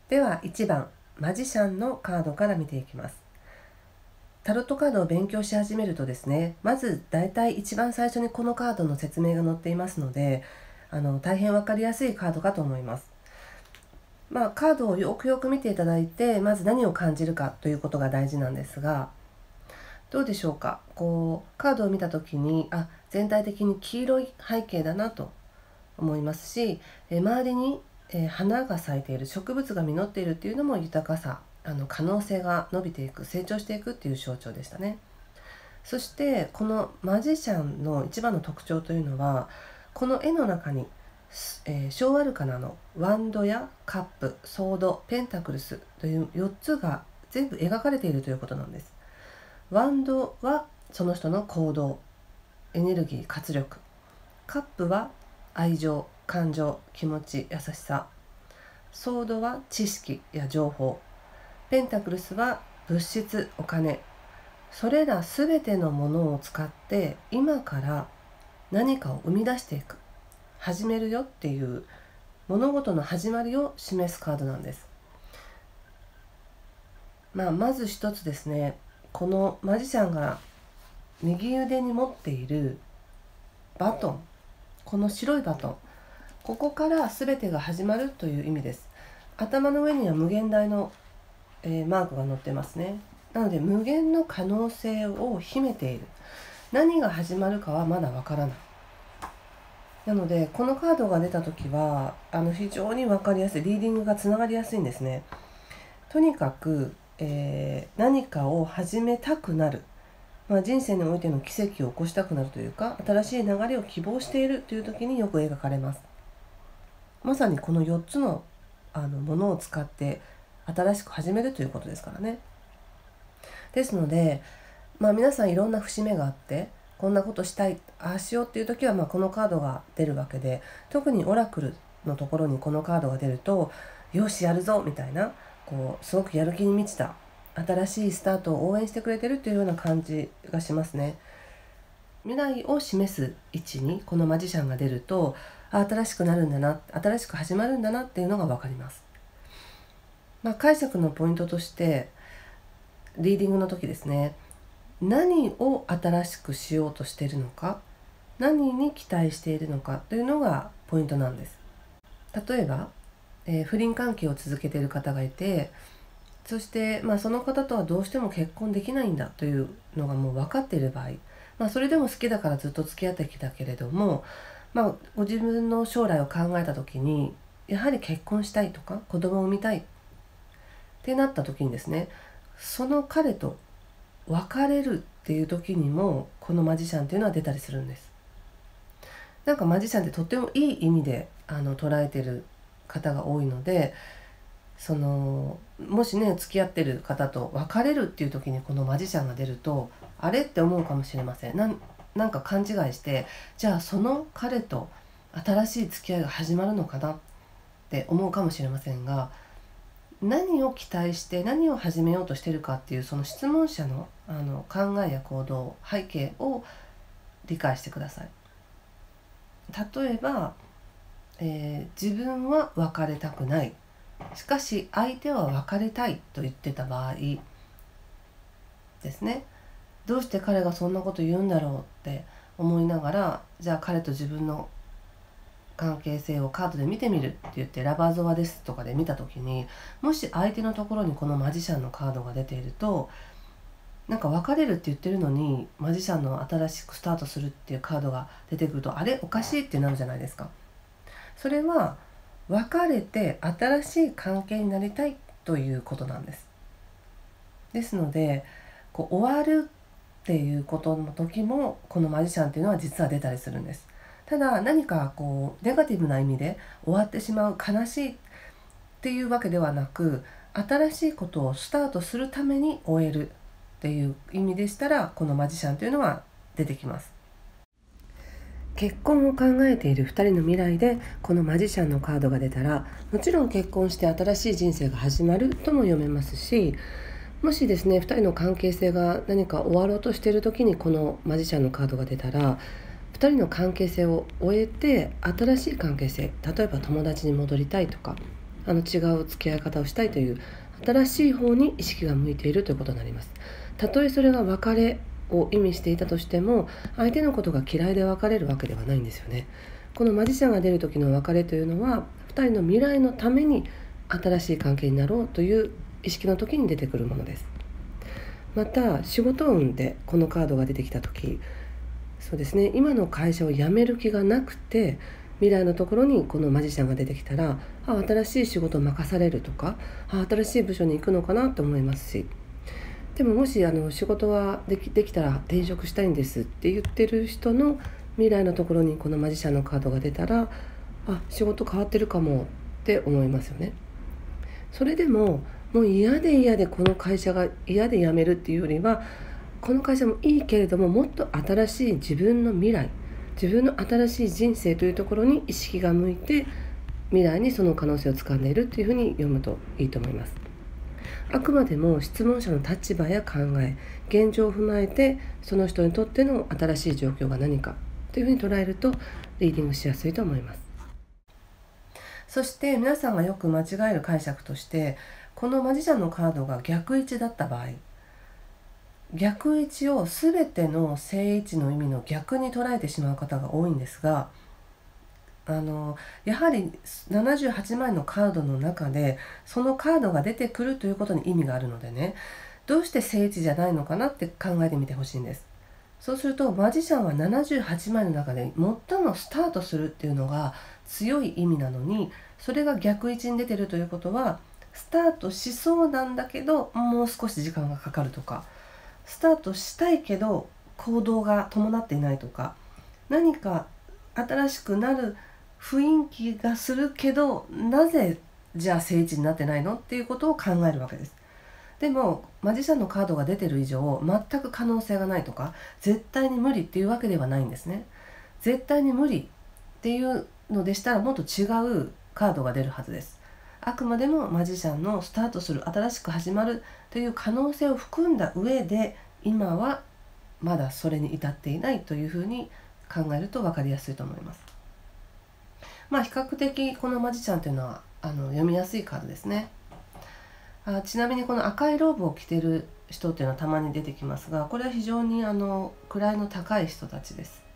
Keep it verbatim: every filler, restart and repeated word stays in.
ではいちばん、マジシャンのカードから見ていきます。タロットカードを勉強し始めるとですね、まずだいたい一番最初にこのカードの説明が載っていますので、あの大変わかりやすいカードかと思います。まあ、カードをよくよく見ていただいて、まず何を感じるかということが大事なんですが、どうでしょうか。こうカードを見た時に、あ、全体的に黄色い背景だなと思いますし、え周りに、え花が咲いている、植物が実っているっていうのも豊かさ、あの可能性が伸びていく、成長していくっていう象徴でしたね。そしてこのマジシャンの一番の特徴というのは、この絵の中に、えー、小アルカナのワンドやカップ、ソード、ペンタクルスというよっつが全部描かれているということなんです。ワンドはその人の行動、エネルギー、活力。カップは愛情、感情、気持ち、優しさ。ソードは知識や情報。ペンタクルスは物質、お金。それらすべてのものを使って今から何かを生み出していく、始めるよっていう物事の始まりを示すカードなんです。まあ、まず一つですね、このマジシャンが右腕に持っているバトン、この白いバトン、ここから全てが始まるという意味です。頭の上には無限大の、えー、マークが載ってますね。なので無限の可能性を秘めている。何が始まるかはまだわからない。なのでこのカードが出た時はあの非常に分かりやすい、リーディングがつながりやすいんですね。とにかく、えー、何かを始めたくなる、まあ、人生においての奇跡を起こしたくなるというか、新しい流れを希望しているという時によく描かれます。まさにこのよっつのあのものを使って新しく始めるということですからね。ですので、まあ、皆さんいろんな節目があって、こんなことしたい、ああしようっていう時は、まあ、このカードが出るわけで、特にオラクルのところにこのカードが出ると、よしやるぞみたいな、こうすごくやる気に満ちた新しいスタートを応援してくれてるというような感じがしますね。未来を示す位置にこのマジシャンが出ると、あ、新しくなるんだな、新しく始まるんだなっていうのが分かります。まあ、解釈のポイントとしてリーディングの時ですね、何を新しくしようとしているのか、何に期待しているのかというのがポイントなんです。例えば、えー、不倫関係を続けている方がいて、そして、まあ、その方とはどうしても結婚できないんだというのがもう分かっている場合、まあ、それでも好きだからずっと付き合ってきたけれども、まあ、ご自分の将来を考えた時にやはり結婚したいとか子供を産みたいってなった時にですね、その彼と別れるっていう時にもこのマジシャンっていうのは出たりするんです。なんかマジシャンってとってもいい意味であの捉えてる方が多いので、そのもしね付き合ってる方と別れるっていう時にこのマジシャンが出ると、あれって思うかもしれません。なんなんか勘違いして、じゃあその彼と新しい付き合いが始まるのかなって思うかもしれませんが、何を期待して何を始めようとしてるかっていうその質問者の、あの考えや行動、背景を理解してください。例えば、えー、自分は別れたくない、しかし相手は別れたいと言ってた場合ですね、どうして彼がそんなこと言うんだろうって思いながら、じゃあ彼と自分の関係性をカードで見てみるって言ってラバーゾワですとかで見た時に、もし相手のところにこのマジシャンのカードが出ていると、なんか別れるって言ってるのにマジシャンの新しくスタートするっていうカードが出てくると、あれおかしいってなるじゃないですか。それは別れて新しい関係になりたいということなんです。ですのでこう終わるっていうことの時もこのマジシャンっていうのは実は出たりするんです。ただ何かこうネガティブな意味で終わってしまう、悲しいっていうわけではなく、新しいことをスタートするために終えるっていう意味でしたら、このマジシャンというのは出てきます。結婚を考えているふたりの未来でこのマジシャンのカードが出たら、もちろん結婚して新しい人生が始まるとも読めますし、もしですねふたりの関係性が何か終わろうとしている時にこのマジシャンのカードが出たら、ふたりの関係性を終えて新しい関係性、例えば友達に戻りたいとか、 あの違う付き合い方をしたいという新しい方に意識が向いているということになります。たとえそれが別れを意味していたとしても、相手のことが嫌いで別れるわけではないんですよね。このマジシャンが出る時の別れというのは、ふたりの未来のために新しい関係になろうという意識の時に出てくるものです。また仕事運でこのカードが出てきた時、そうですね、今の会社を辞める気がなくて未来のところにこのマジシャンが出てきたら、あ、新しい仕事を任されるとか、あ、新しい部署に行くのかなと思いますし、でももしあの仕事はでき、できたら転職したいんですって言ってる人の未来のところにこのマジシャンのカードが出たら、あ、仕事変わってるかもって思いますよね。それでももう嫌で嫌でこの会社が嫌で辞めるっていうよりは、この会社もいいけれどももっと新しい自分の未来、自分の新しい人生というところに意識が向いて、未来にその可能性をつかんでいるというふうに読むといいと思います。あくまでも質問者の立場や考え、現状を踏まえてその人にとっての新しい状況が何かというふうに捉えるとリーディングしやすいと思います。そして皆さんがよく間違える解釈として、このマジシャンのカードが逆位置だった場合、逆位置を全ての正位置の意味の逆に捉えてしまう方が多いんですが、あのやはりななじゅうはちまいのカードの中でそのカードが出てくるということに意味があるのでね、どうして正位置じゃないのかなって考えてみてほしいんです。そうするとマジシャンはななじゅうはちまいの中で最もスタートするっていうのが強い意味なのに、それが逆位置に出てるということは、スタートしそうなんだけどもう少し時間がかかるとか、スタートしたいけど行動が伴っていないとか、何か新しくなる雰囲気がするけど、なぜじゃあ正位置になってないのっていうことを考えるわけです。でもマジシャンのカードが出てる以上、全く可能性がないとか絶対に無理っていうわけではないんですね。絶対に無理っていうのでしたらもっと違うカードが出るはずです。あくまでもマジシャンのスタートする、新しく始まるという可能性を含んだ上で、今はまだそれに至っていないというふうに考えると分かりやすいと思います。まあ比較的このマジシャンというのはあの読みやすいカードですね。あちなみにこの赤いローブを着ている人っていうのはたまに出てきますが、これは非常にあの位の高い人たちです。